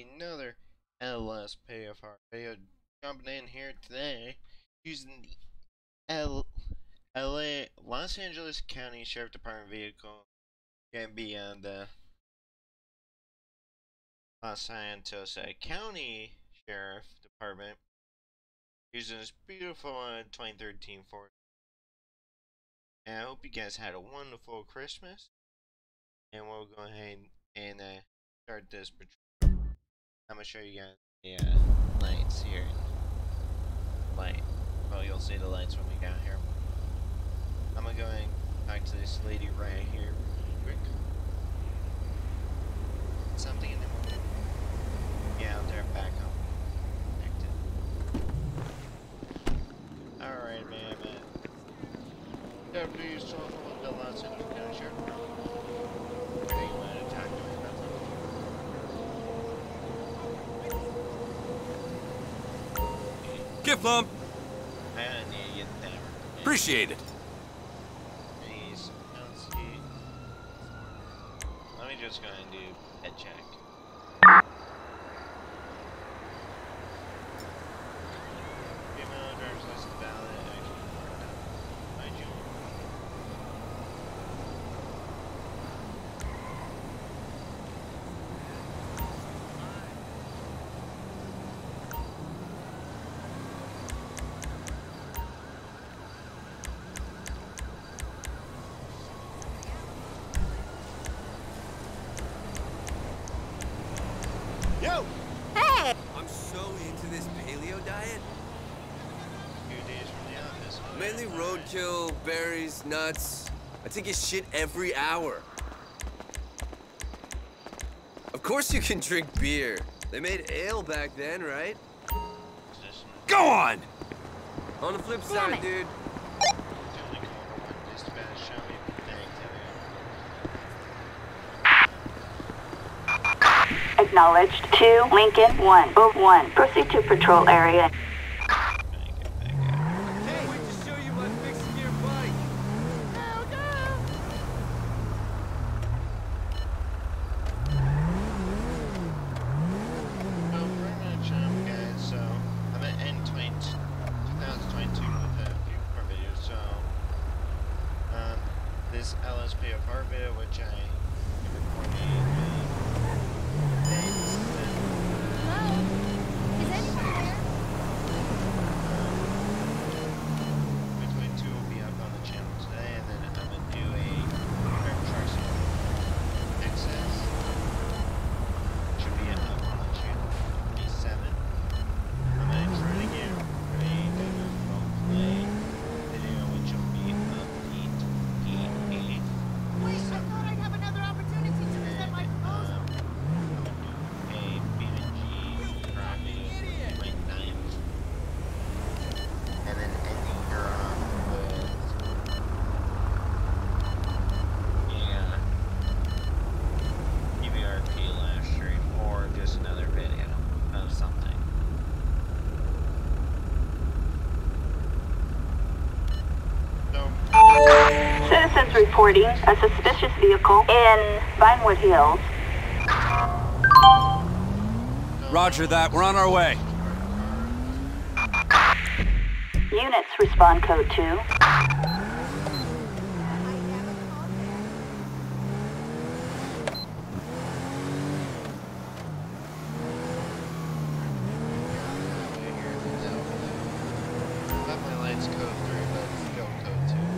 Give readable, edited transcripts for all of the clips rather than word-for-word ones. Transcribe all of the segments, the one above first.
another LSPDFR video. Jumping in here today using the LA Los Angeles County Sheriff Department vehicle. Gonna be on the Los Santos County Sheriff Department using this beautiful 2013 Ford. And I hope you guys had a wonderful Christmas. And we'll go ahead and start this patrol. I'm gonna show you guys the lights here. Well, you'll see the lights when we get here. I'm gonna go ahead and talk to this lady right here real quick. Something in the morning. Yeah, they're back home. Connected. Alright, man. Deputy Sullivan with the Los Angeles County Sheriff. What do you want to talk to me about something? Gift lump. I need to get that. Appreciate it. Please, let's see. Let me just go ahead and do head check. Female driver's license valid. My June. Yo! Hey! I'm so into this paleo diet. Few days from the office. Mainly roadkill, berries, nuts. I take a shit every hour. Of course you can drink beer. They made ale back then, right? Go on! On the flip side, dude. Acknowledged. 2 Lincoln 101. Proceed to patrol area. Can't wait to show you my fixed gear bike. Well, pretty much, guys, so I'm at end 2022 with a few more videos, so this LSPDFR video, which I recorded between two will be up on the channel today, and then I'm gonna do a trucks excess. Should be up on the channel. Be 7. I'm gonna try to get ready to role play video, which will be up the 28th. Wish I thought I'd have another opportunity to present my proposal. A BNG driving my 9th. And then ending her off with EVRP live stream or just another video of something. So, Citizens reporting a suspicious vehicle in Vinewood Hills. Roger that. We're on our way. Units respond code 2. Let my lights code 3, but still code 2.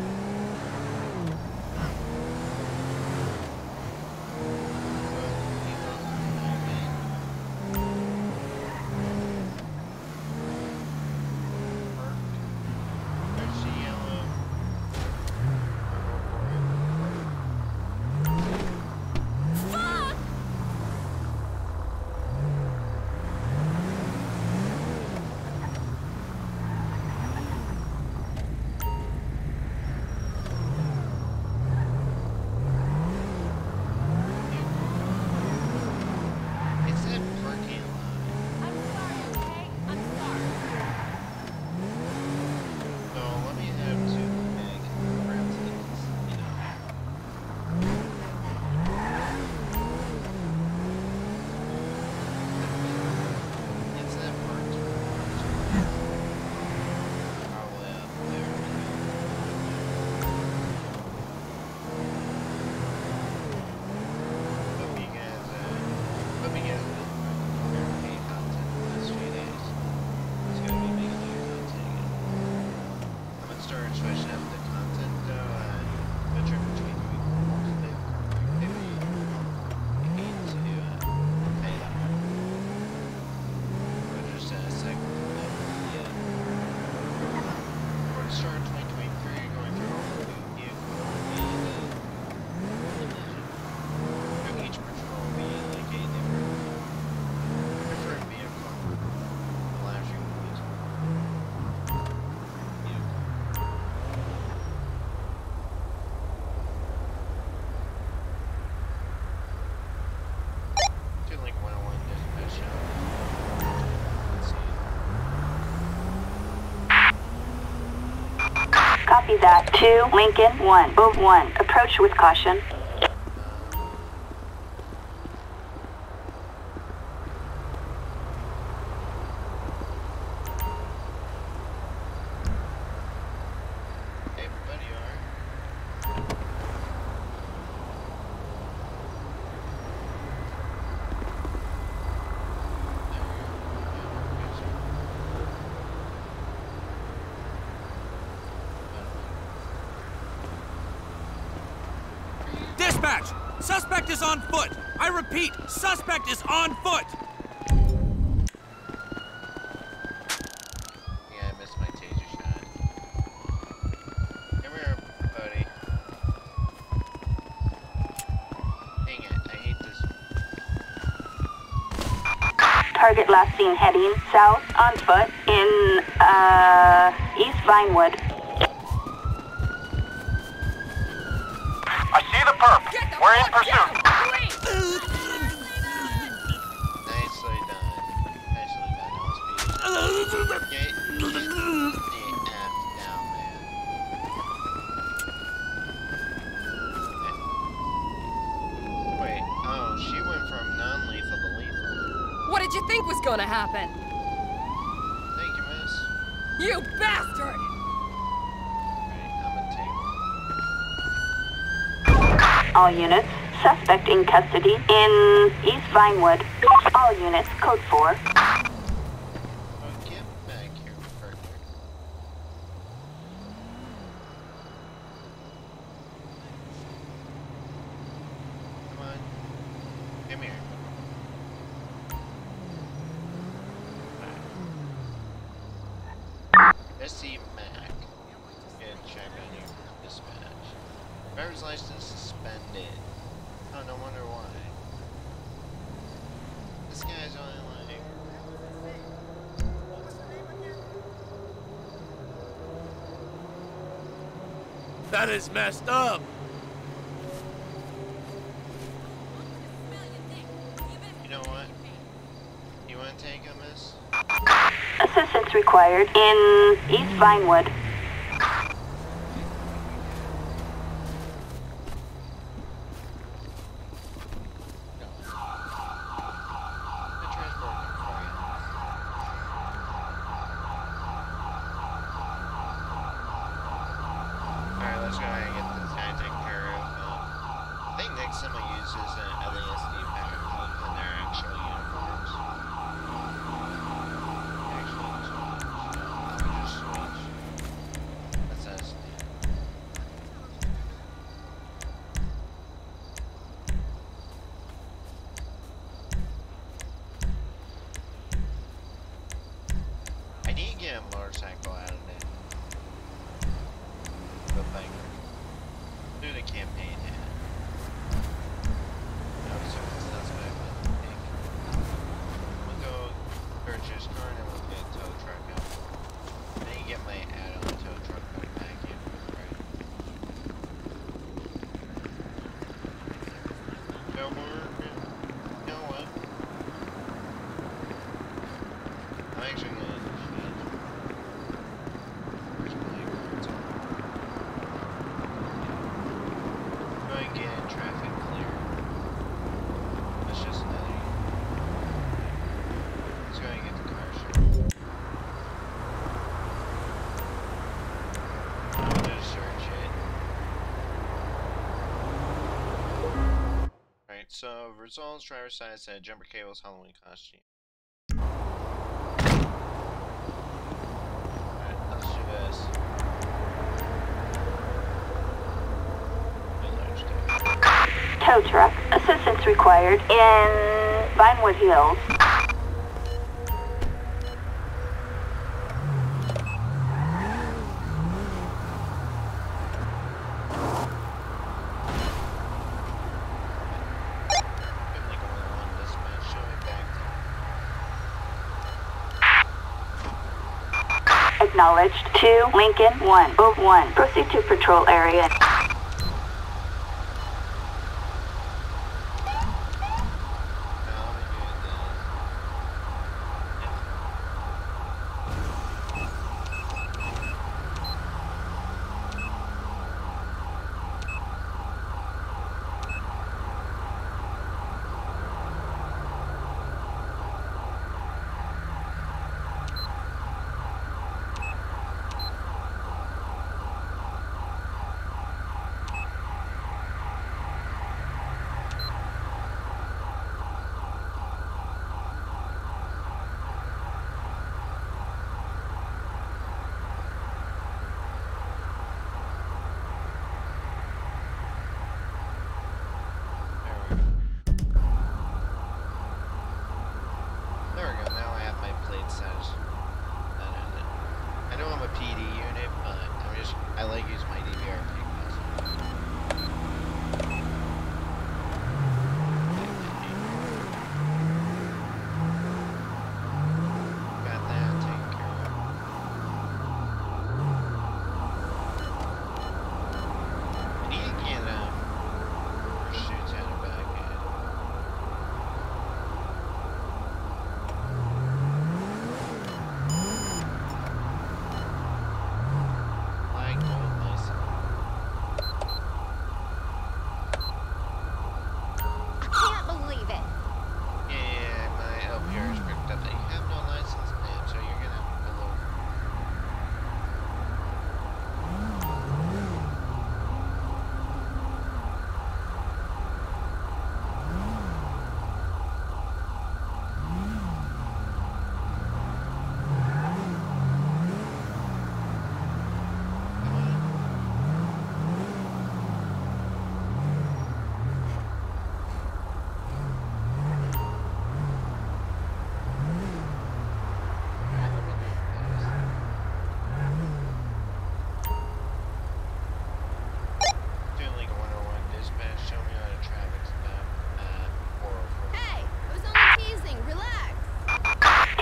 There's the yellow. Copy that. 2, Lincoln, 1, Boom 1. Approach with caution. Dispatch! Suspect is on foot! I repeat, suspect is on foot! Yeah, I missed my taser shot. Come here, buddy. Dang it, I hate this. Target last seen heading south on foot in, East Vinewood. I see the perp. We're in pursuit. Nicely done. Nicely done, LSPD. Get the F down, man. Wait, oh, she went from non-lethal to lethal. What did you think was gonna happen? Thank you, miss. You bastard! Right, I'm gonna take All units, suspect in custody in East Vinewood. All units, code 4. Oh, get back here, partner. Come on. Come here. SC Mac. Get a check on your dispatch. Driver's license suspended. Oh, no wonder why. This guy's only like... That is messed up! You know what? You wanna take him, miss? Assistance required in East Vinewood. Alright, let's go ahead and get this guy taken care of. I think next time I use is an LSPDFR in their actual uniforms. Actually, just switch. That's us. I need to get a motorcycle out of it. But like, do the campaign hat. I was sort of suspect, but I think we'll go purchase car and then we'll get a tow truck out. I need to get my add-on tow truck put back in. Right. No more. You know what? I'm actually gonna change. Where's my cards on? Go and get traffic clear. That's just another. Let's go and get the car show. I'm gonna search it. Alright, so results, driver's side said jumper cables, Halloween costume. Alright, let's do this. Tow truck, assistance required in Vinewood Hills. Acknowledged. 2, Lincoln, 1, Boom 1. Proceed to patrol area.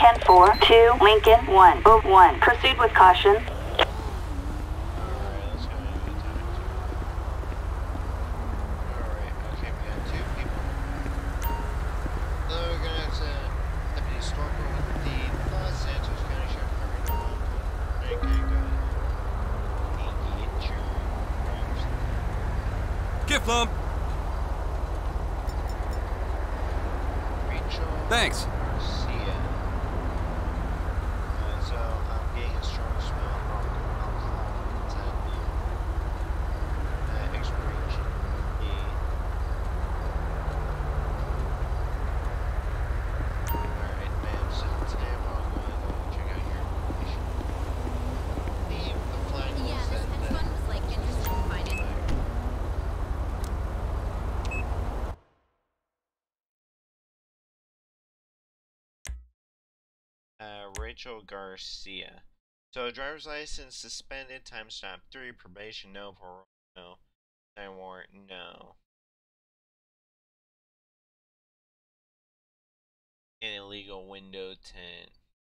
10-4 to Lincoln 1. Move 1. Proceed with caution. Alright, let's go ahead and go time 2. Alright, okay, we got 2 people. So we're gonna have to Deputy Stormer with the Los Santos County Sheriff Department. Okay, go ahead. Engage your drivers. Get Plum. Rachel Thanks. Garcia. So I'm getting a strong smell of alcohol inside the expiration date. Alright, ma'am, so today I'm going to go check out your information. The flag was Yeah, this that hedge fund was like interested in financing. Rachel Garcia. So driver's license suspended, time stop 3, probation no, parole no, time warrant no. An illegal window tint.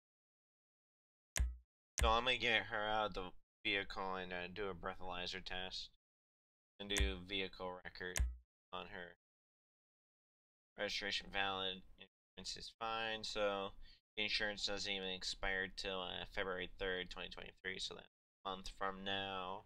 So I'm gonna get her out of the vehicle and do a breathalyzer test and do vehicle record on her. Registration valid, insurance is fine, so the insurance doesn't even expire till February 3rd, 2023, so that's a month from now.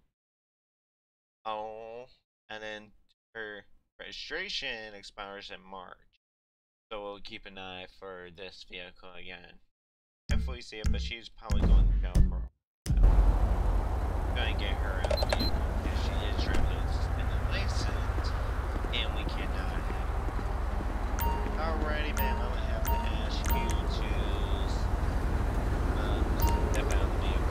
Oh, and then her registration expires in March, so we'll keep an eye for this vehicle again. Hopefully see it, but she's probably going to jail for a while. Gonna get her out of the vehicle because she is driving a suspended license, and we cannot have it. Alrighty, ma'am, I'm gonna have to ask you to step out of the vehicle.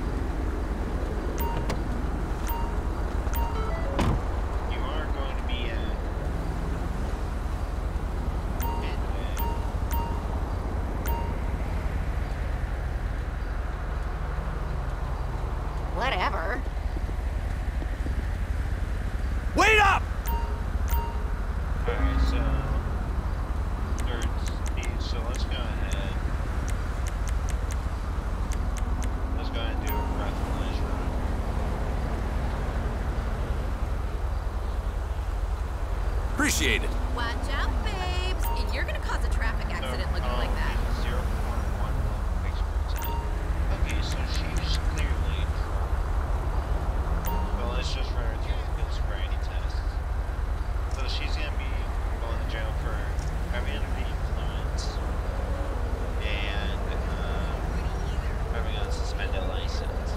You are going to be Whatever. Wait up! Alright, so third speed, so let's go ahead. Let's go ahead and do a breathalyzer on her. Appreciate it. Watch out, babes. You're gonna cause a traffic accident looking like that. 0.16%. Okay, so she's clearly drunk. Well, let's just run her through the field sobriety test. So she's gonna be going to jail for driving under the influence and driving on a suspended license.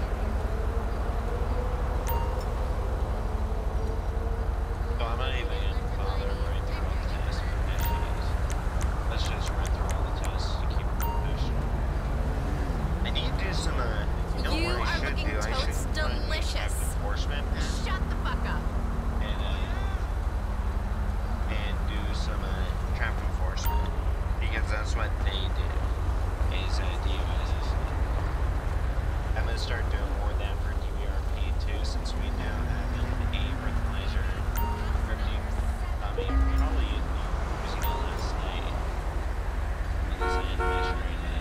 So I'm not even gonna bother running through all the tests because let's just run through all the tests to keep her professional. I need to do some, you know You what I are should looking do? I should totes find the delicious. traffic enforcement Shut the fuck up. and do some traffic enforcement because that's what they do. Is DUIs. I'm gonna start doing more of that for DVRP too, since we now have a breathalyzer. Probably using it last night because I had measuring it.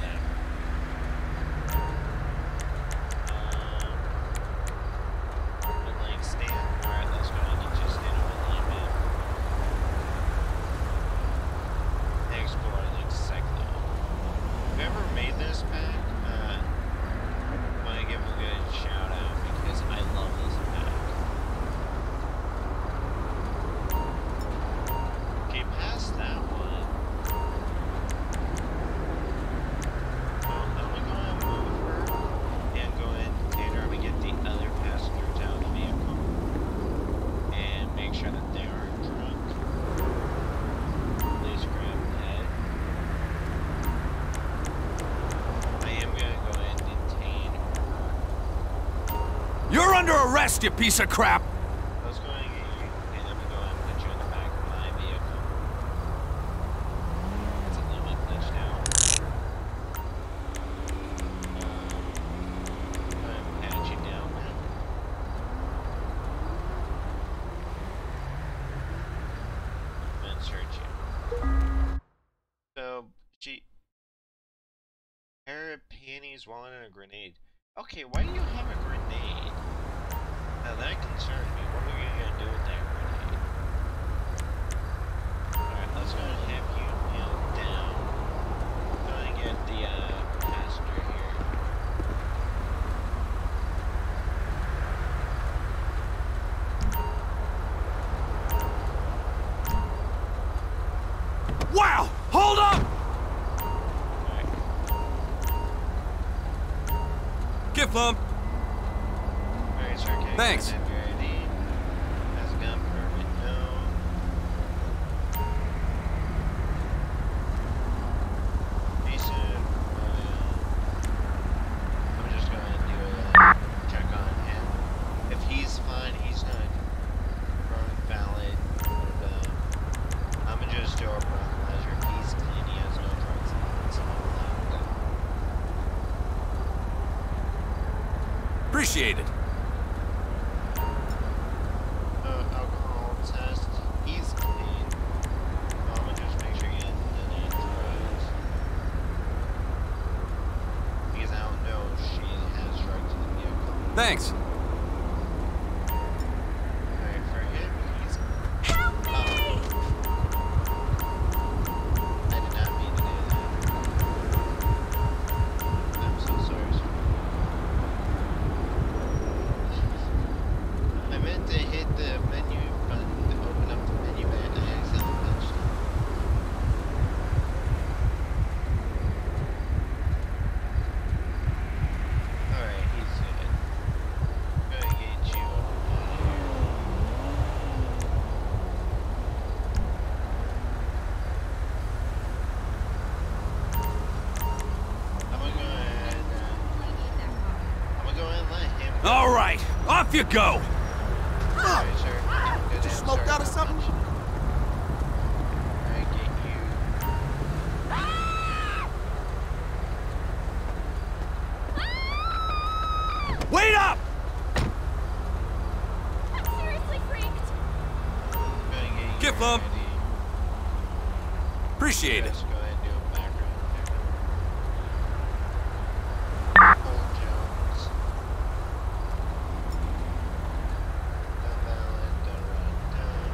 Like stand. Alright, let's go ahead and get you stand on the line, man. Thanks for like cycling. Whoever made this pack, I want to give him a good shout out because I love this pack. Okay, past that one. Well, I'm gonna go ahead and move her and go ahead and detain her. I'm gonna get the other passengers out of the vehicle and make sure that they aren't drunk. Please grab head. I am gonna go ahead and detain her. You're under arrest, you piece of crap! Let's go ahead and get you, and I'm gonna go ahead and put you in the back of my vehicle. It's a little bit glitched out. Go ahead and pat you down, man. And search you. So, his wallet and a grenade. Okay, why do you have a grenade? Now that concerns me. What are you gonna do with that grenade? Alright, let's go and have you nailed down. Go and get the passenger here. Wow! Hold up! Gift lump. Alright, sir, okay. Thanks. If you're ready. Has a gun permit? No. Decent. I'm just gonna do a check on him. If he's fine, he's not running valid. But, I'm gonna just do a breathalyzer. If he's clean, he has no drugs. Appreciate it. Alcohol test. He's clean. I'm gonna just make sure he hasn't done any drugs. Because I don't know if she has drugs in the vehicle. Thanks. Alright, for him, he's. I did not mean to do that. I'm so sorry, sir. I meant to hit the menu button to open up the menu and I accidentally punched it. Alright, he's good. Gonna get you over here. I'm gonna go ahead and let him go. All right, off you go. Alright, sir. Go Just down, smoked start out of something? punching. Alright, get you. Wait up! I'm seriously freaked. Gonna get you Gift lump. ready. Appreciate it. Let's go ahead and do a background check. Old Jones. Not valid, don't run down.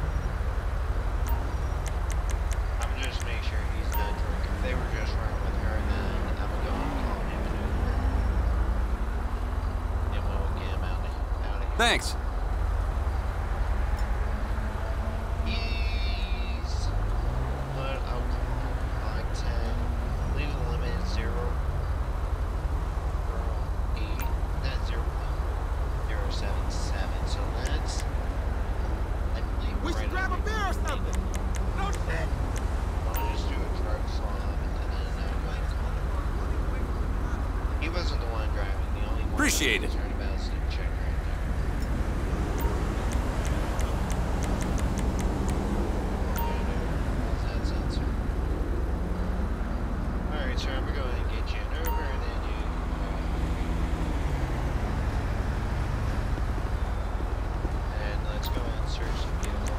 I'm gonna just make sure he's not drunk. If they were just running with her, then I'm gonna go and call him an Uber. And we'll get him out of here. Thanks. He's blood alcohol like 10. Legal limit is 0. 8. That's 0.077. So that's, I believe, We should right grab a under beer or something. No shit. I'll just do a drug swab and then go ahead and call him. He wasn't the one driving. The only one Appreciate I was it. concerned about is the check right there. What's that sensor? Alright, sir, I'm gonna go ahead and get you an Uber and then you. And let's go ahead and search the vehicle.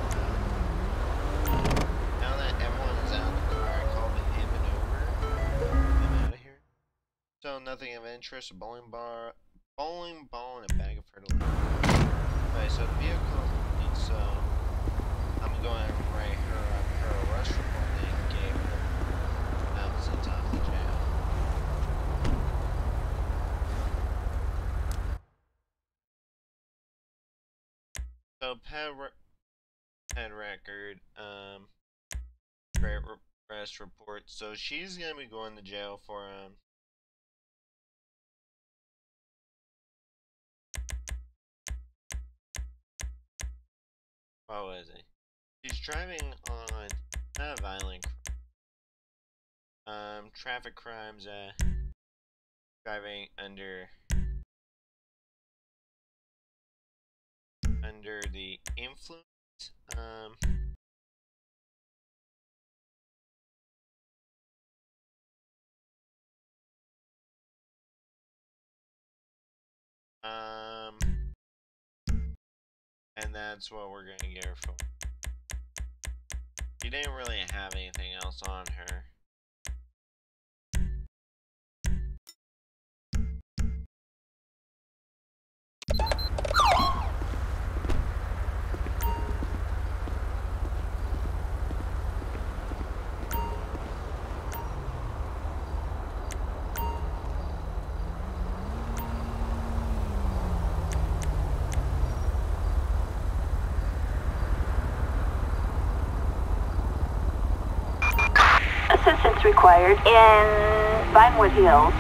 Now that everyone is out of the car, I called him an Uber. I'm out of here. So nothing of interest, a bowling ball, and a bag of fertilizer. Alright, so the vehicle needs I'm gonna go ahead and write her up her arrest report and gave her sent off to jail. So pet record, great arrest report. So she's gonna be going to jail for what was it? She's driving on not a violent traffic crimes, driving under the influence, and that's what we're gonna get her for. She didn't really have anything else on her. Assistance required in Vinewood Hills.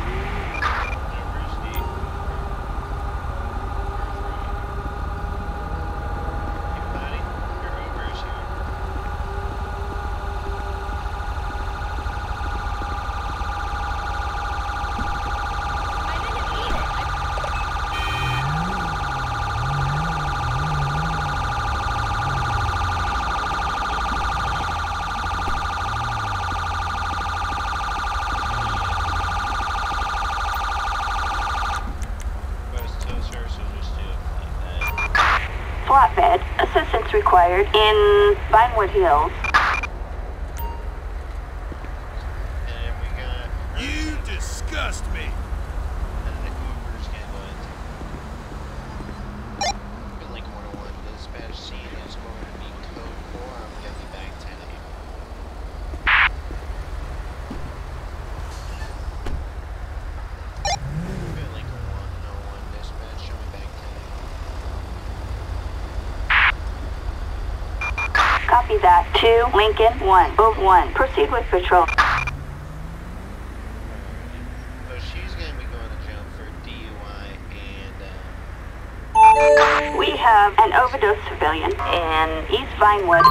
Flatbed. Assistance required in Vinewood Hills. And we got... You disgust me. And the Uber's getting Lincoln 101 dispatch scene is going to be code 4. I'm getting back 10-8. Lincoln 101 dispatch, show me back 10-8. Copy that. 2 Lincoln 101. Proceed with patrol. So she's going to be going to jail for DUI and, We have an overdose civilian in East Vinewood.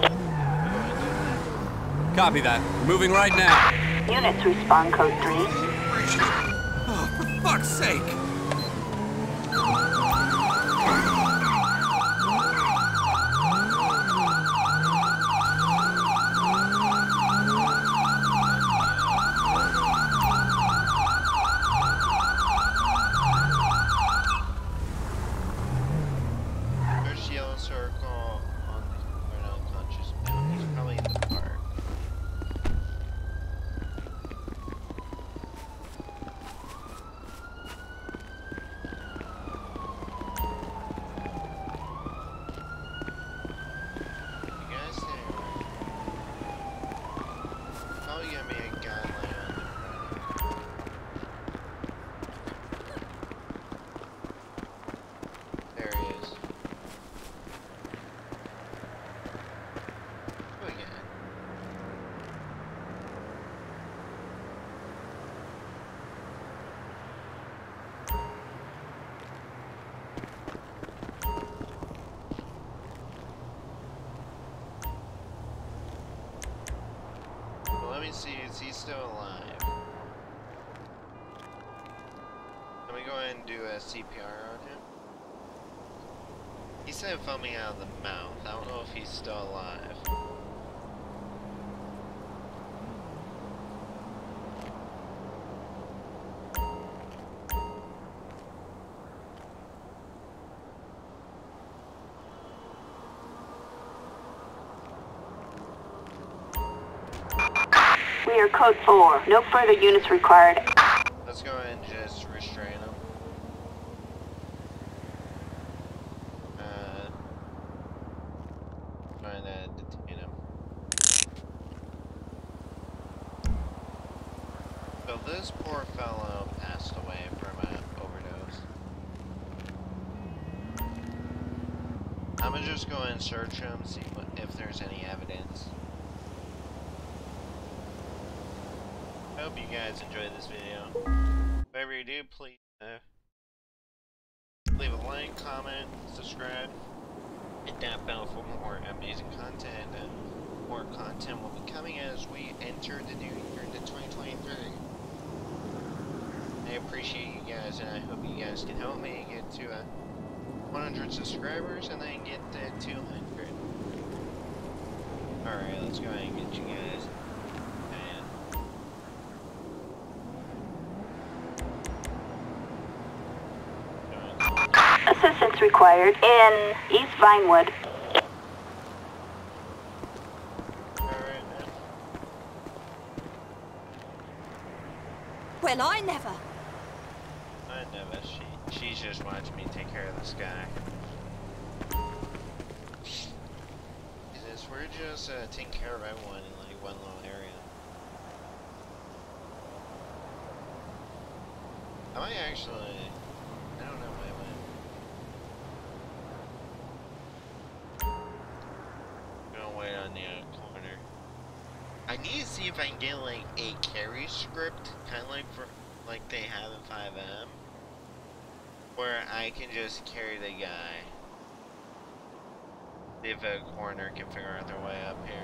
Copy that. Moving right now. Units respond code 3. Oh, for fuck's sake! there's the yellow circle on the right unconscious now. He's probably in the park. You guys stay away. Oh, yeah, me a guy laying on the ground. There he is. Who again? Well, let me see, is he still alive? Let me go ahead and do a CPR on him. He said foaming out of the mouth. I don't know if he's still alive. We are code 4. No further units required. Let's go ahead and just restrain him. Trying to detain him. So this poor fellow passed away from an overdose. I'm gonna just go ahead and search him, see if there's any evidence. I hope you guys enjoyed this video. Whatever you do, please leave a like, comment, subscribe, hit that bell for more amazing content, and more content will be coming as we enter the new year into 2023. I appreciate you guys, and I hope you guys can help me get to 100 subscribers and then get to 200. Alright, let's go ahead and get you guys. Assistance required in East Vinewood. Alright, now. Well, I never. I never. She's just watching me take care of this guy. We're just taking care of everyone in like one little area. I might actually, I don't know, I'm gonna wait on the corner. I need to see if I can get like a carry script, kind of like they have in 5M, where I can just carry the guy. See if a coroner can figure out their way up here.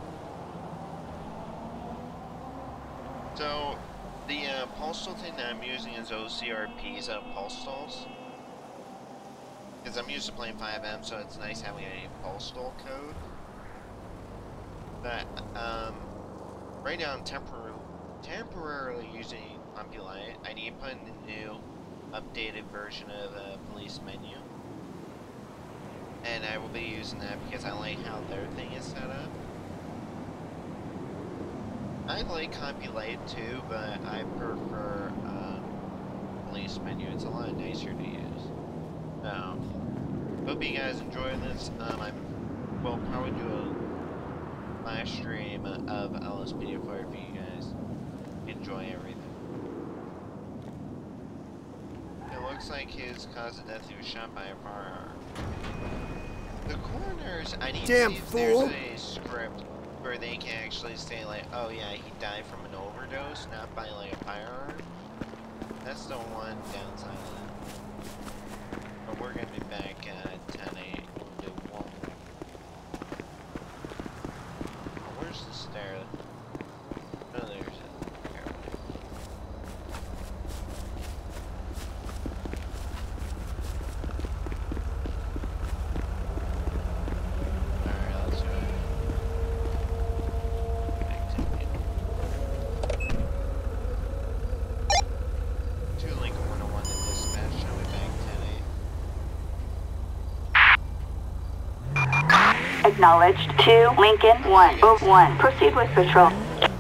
So, the postal thing that I'm using is OCRP's postals. Because I'm used to playing 5M, so it's nice having a postal code. But, right now I'm temporarily using Populite. I need to put in the new, updated version of the police menu. And I will be using that because I like how their thing is set up. I like Compulate too, but I prefer police menu. It's a lot nicer to use. So, hope you guys enjoy this. I will probably do a live stream of LSPDFR for you guys. Enjoy everything. It looks like his cause of death, he was shot by a firearm. The coroners, I need to see if there's a script where they can actually say like, oh yeah, he died from an overdose, not by like a firearm. That's the one downside of that. But we're gonna be back at 10:08. We'll do one more. Oh, where's the stair? Oh, there's it. Acknowledged. 2 Lincoln 1 Move 1. Proceed with patrol.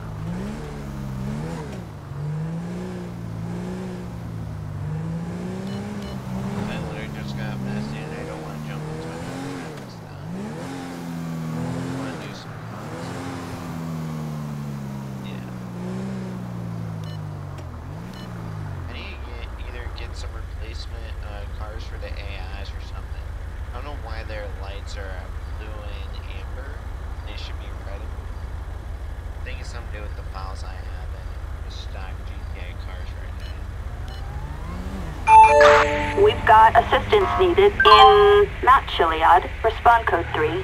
We've got assistance needed in Mount Chiliad. Respond code 3.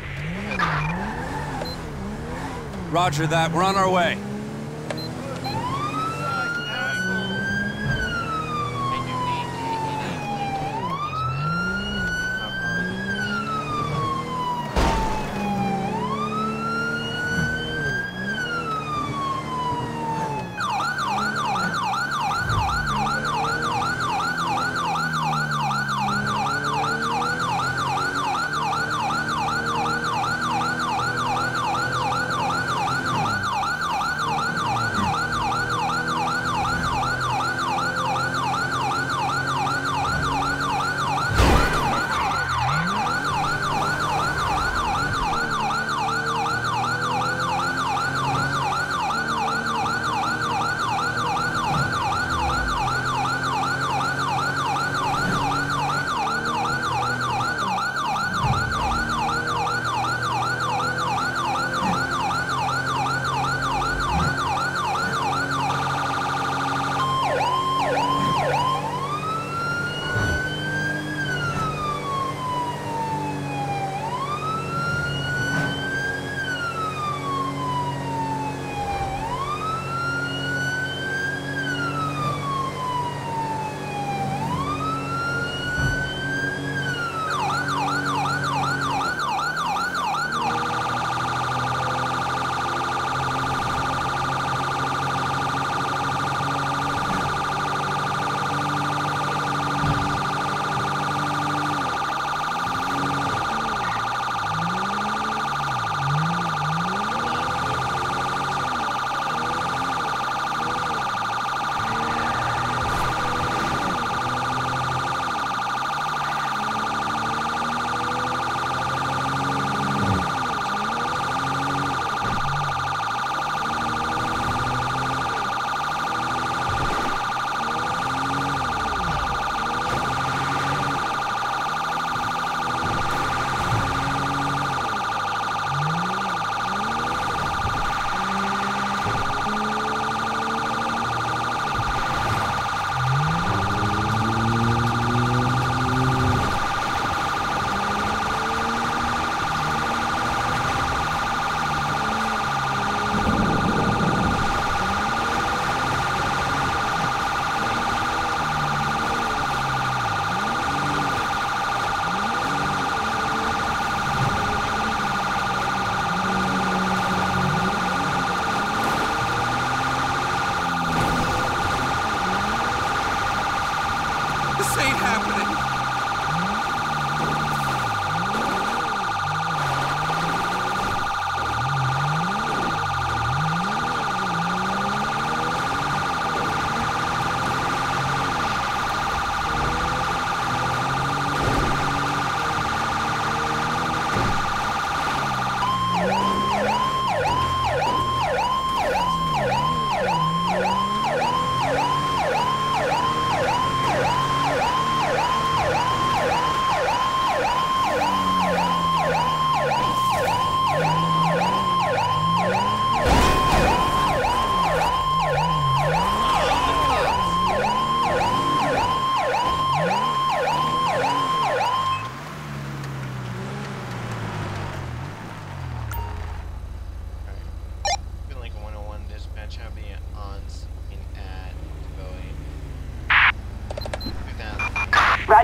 Roger that. We're on our way.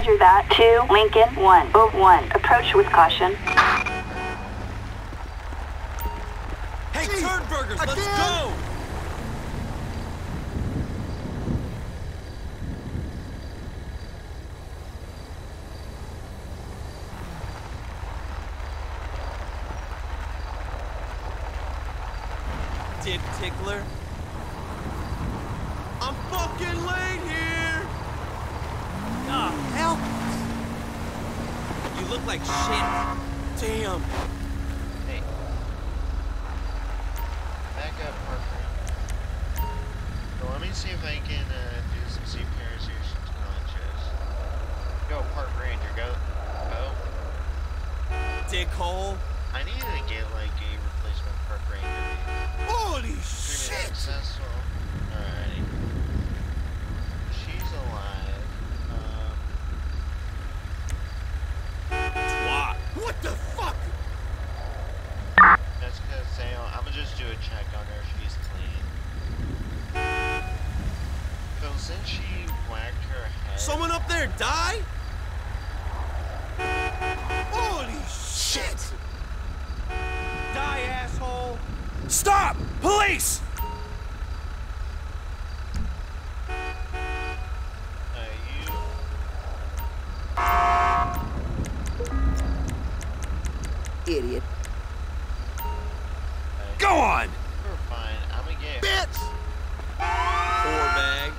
Roger that. 2, Lincoln, 1, 1. Approach with caution. Hey, Turnburgers, let's go! Dick tickler. I'm fucking late here! Ah, help! You look like shit. Damn. Hey. Back up, Parker. So let me see if I can do some CPRs here, some conscious. Go, Park Ranger, go. Dickhole. I need to get like a replacement Park Ranger. Holy shit! Successful. Alrighty. She's alive. Twat. What the fuck? That's because I'm gonna just do a check on her if she's clean. So since she whacked her head. Someone up there die? Holy shit! Die, asshole! Stop! Police! You. Idiot. Go on! We're fine. I'm gonna get. Bitch! Poor bag.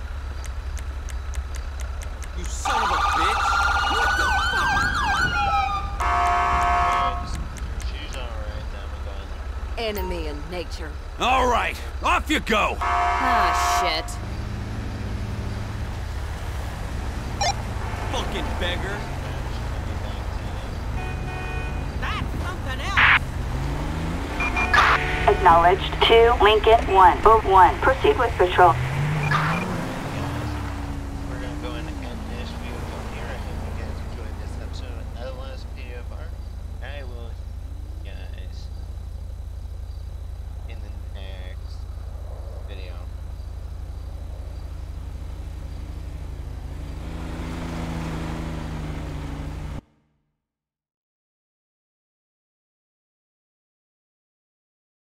You son of a bitch! What the fuck? She's alright. I'm gonna go in there. Enemy in nature. All right, off you go! Ah, shit. Fucking beggar. That's something else. Acknowledged. 2, Lincoln, 1, 1. Proceed with patrol.